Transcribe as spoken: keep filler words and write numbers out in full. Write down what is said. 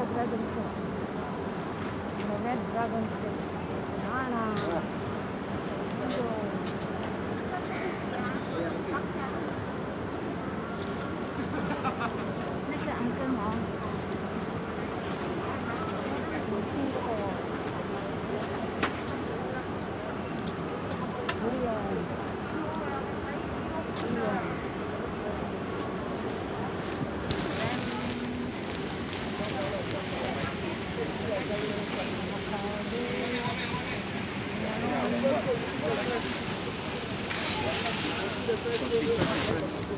dragon fruit. The red dragon fruit. Banana.那是昂根毛。有听过。 Thank you.